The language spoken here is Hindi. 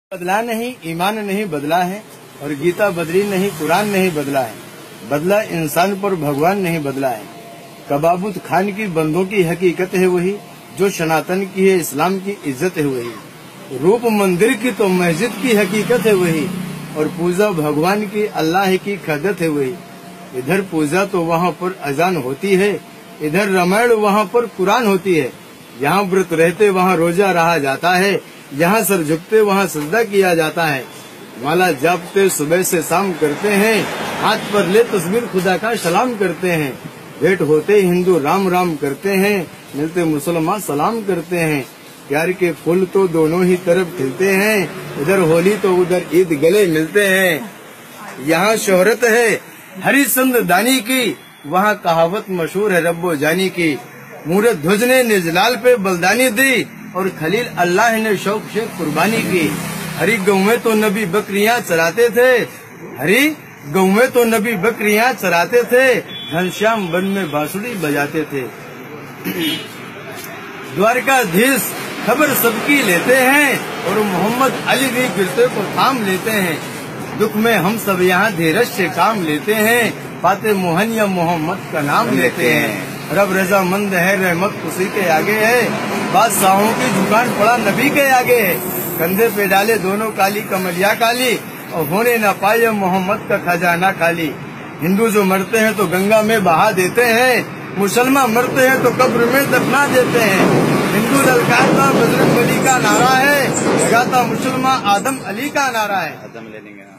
बदला नहीं, ईमान नहीं बदला है, और गीता बदली नहीं, कुरान नहीं बदला है। बदला इंसान पर भगवान नहीं बदला है। कबाबुत खान की बंदों की हकीकत है वही, जो सनातन की है इस्लाम की इज्जत है वही। रूप मंदिर की तो मस्जिद की हकीकत है वही, और पूजा भगवान की अल्लाह की खदत है वही। इधर पूजा तो वहाँ पर अजान होती है, इधर रामायण वहाँ पर कुरान होती है। यहाँ व्रत रहते वहाँ रोजा रहा जाता है, यहाँ सर झुकते वहाँ सजदा किया जाता है। माला जापते सुबह से शाम करते हैं, हाथ पर ले तस्वीर खुदा का सलाम करते हैं। भेंट होते हिंदू राम राम करते हैं, मिलते मुसलमान सलाम करते हैं। प्यार के फूल तो दोनों ही तरफ खिलते हैं, इधर होली तो उधर ईद गले मिलते हैं। यहाँ शोहरत है हरिचंद दानी की, वहाँ कहावत मशहूर है रब्बो जानी की। मूरत ध्वज ने निजलाल पे बलदानी दी, और खलील अल्लाह ने शौक से कुर्बानी की। हरी गऊ में तो नबी बकरियां चराते थे, हरी गऊ में तो नबी बकरियां चराते थे, घनश्याम वन में बांसुरी बजाते थे। द्वारकाधीश खबर सबकी लेते हैं, और मोहम्मद अली भी गिरते को थाम लेते हैं। दुख में हम सब यहाँ धीरज से काम लेते हैं, पाते मोहन या मोहम्मद का नाम लेते हैं। रब रजामंद है, रहमत उसी के आगे है, बादशाहों की दुकान पड़ा नबी के आगे है। कंधे पे डाले दोनों काली कमलिया काली, और होने न पाए मोहम्मद का खजाना खाली। हिंदू जो मरते हैं तो गंगा में बहा देते हैं, मुसलमान मरते हैं तो कब्र में दफना देते हैं। हिंदू ललकारता बजरंग बली का नारा है, गाता मुसलमान आदम अली का नारा है।